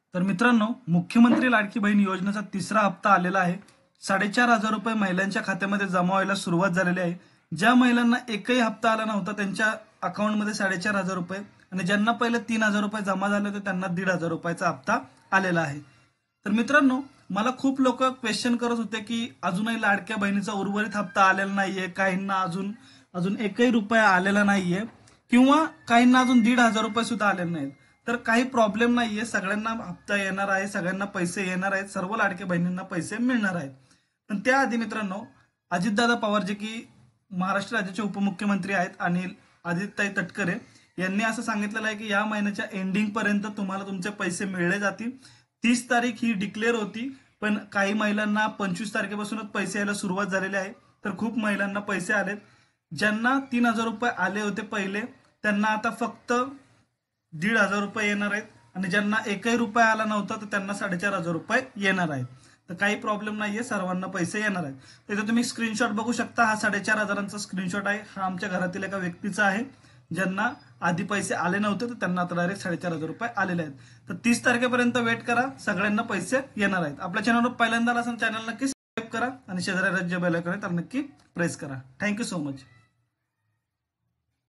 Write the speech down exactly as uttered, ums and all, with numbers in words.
तर मित्रांनो, मुख्यमंत्री लाडकी बहीण योजनेचा तिसरा हप्ता आलेला आहे। साडेचार हजार रुपये महिलांच्या खात्यामध्ये जमा व्हायला सुरुवात झालेली आहे। ज्या महिलांना एकही हप्ता आला नव्हता त्यांच्या अकाउंटमध्ये साडेचार हजार रुपये आणि ज्यांना पहिले तीन हजार रुपये जमा झाले होते त्यांना दीड हजार रुपयाचा हप्ता आलेला आहे। तर मित्रांनो, मला खूप लोक क्वेश्चन करत होते की अजूनही लाडक्या बहिणीचा उर्वरित हप्ता आलेला नाहीये, काहींना अजून अजून एकही रुपया आलेला नाहीये किंवा काहींना अजून दीड हजार रुपये सुद्धा आलेले नाहीत। तर काही प्रॉब्लेम नाहीये, सगळ्यांना हप्ता येणार आहे, सगळ्यांना पैसे येणार आहेत, सर्व लाडक्या बहिणींना पैसे मिळणार आहेत। पण त्याआधी मित्रांनो, अजितदादा पवार जे की महाराष्ट्र राज्याचे उपमुख्यमंत्री आहेत आणि आदित्यताई तटकरे यांनी असं सांगितलेलं आहे की या महिन्याच्या एंडिंग पर्यंत तुम्हाला तुमचे पैसे मिळले जातील। तीस तारीख ही डिक्लेअर होती, पण काही महिलांना पंचवीस तारखेपासूनच पैसे यायला सुरुवात झालेली आहे। तर खूप महिलांना पैसे आलेत। ज्यांना तीन हजार रुपये आले होते पहिले त्यांना आता फक्त दीड हजार रुपये येणार आहेत आणि ज्यांना एकही रुपया आला नव्हता तर त्यांना साडेचार हजार रुपये येणार आहेत। तर काही प्रॉब्लेम नाहीये, सर्वांना पैसे येणार आहेत। त्याचा तुम्ही स्क्रीनशॉट बघू शकता, हा साडेचार हजारांचा स्क्रीनशॉट आहे। हा आमच्या घरातील एका व्यक्तीचा आहे, ज्यांना आधी पैसे आले नव्हते तर त्यांना आता डायरेक्ट साडेचार हजार रुपये आलेले आहेत। तर तीस तारखेपर्यंत वेट करा, सगळ्यांना पैसे येणार आहेत। आपल्या चॅनलवर पहिल्यांदा असेल चॅनल नक्की सबस्क्राईब करा आणि शेजारी राज्य बेल आयकॉन तर नक्की प्रेस करा। Thank you so much.